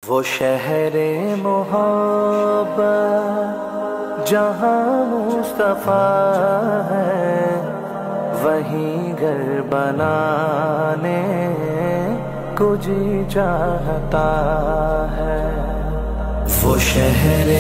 وہ شہر محبت جہاں مصطفیٰ ہے، وہیں گھر بنانے کو جی چاہتا ہے۔ وہ شہر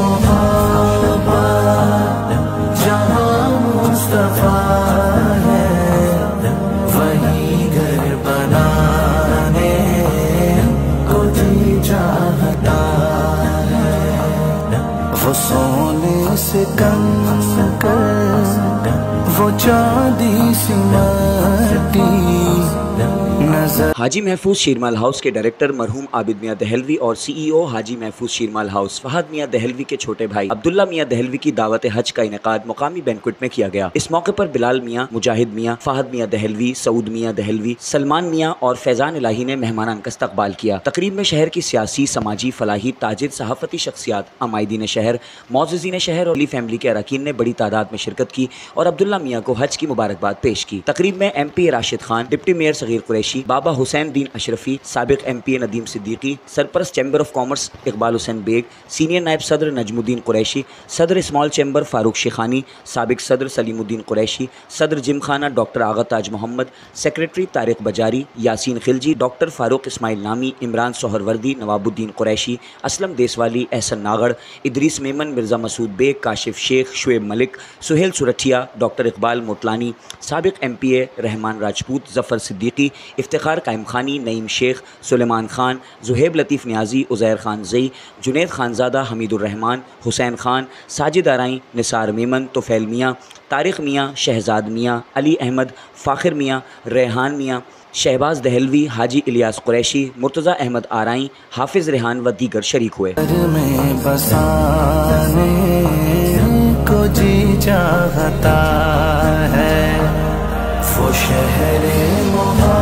محبت جہاں مصطفیٰ ہے، وہیں گھر بنانے کو جی چاہتا ہے۔ وہ سونے سے کم کر، وہ چاندی سی مٹی نظر۔ حاجی محفوظ شیرمال ہاؤس کے ڈائریکٹر مرحوم عابد میاں دہلوی اور سی ای او حاجی محفوظ شیرمال ہاؤس فہد میاں دہلوی کے چھوٹے بھائی عبداللہ میاں دہلوی کی دعوت حج کا انعقاد مقامی بینکوٹ میں کیا گیا۔ اس موقع پر بلال میاں، مجاہد میاں، فہد میاں دہلوی، سعود میاں دہلوی، سلمان میاں اور فیضان الہی نے مہمانان کا استقبال کیا۔ تقریب میں شہر کی سیاسی، سماجی، فلاحی، تاجر، صحافتی شخصیات، عمائدین شہر، معززین شہر اور علی فیملی کے اراکین نے بڑی تعداد میں شرکت کی اور عبداللہ میاں کو حج کی مبارکباد پیش کی۔ تقریب میں M P Rashid Khan, deputy mayor Saghir Qureshi, بابا حسین دین اشرفی، سابق ایم پی ندیم صدیقی، سرپرست chamber of commerce Iqbal Hussain Baig, senior نائب صدر نجم الدین قریشی، صدر اسمال چیمبر فاروق شیخانی، سابق صدر سلیم الدین قریشی، صدر Gymkhana doctor Agha Taj Muhammad, secretary Tariq Bajari, Yasin Khilji, doctor Farooq Ismail Nami, Imran Suhrawardy, Nawab Uddin Qureshi, Aslam Deswali, Ahsan Nagar, Idrees Memon, Mirza Masood Baig, Kashif Sheikh, Shoaib Malik, Sohail Sorathia, doctor Iqbal Motlani, سابق M P A Rehman Rajput, Zafar Siddiqui, Iftikhar Qaim Khani, نعیم شیخ، سلیمان خان، زہیب لطیف نیازی، عزیر خان زئی، جنید خانزادہ، حمید الرحمان، حسین خان، ساجد آرائیں، نثار میمن، طفیل میاں، طارق میاں، شہزاد میاں، علی احمد، فاخر میاں، ریحان میاں، شہباز دہلوی، حاجی الیاس قریشی، مرتضی احمد آرائیں، حافظ ریحان و دیگر شریک ہوئے۔ میں بسانے کو جی چاہتا ہے، وہ شہر محبت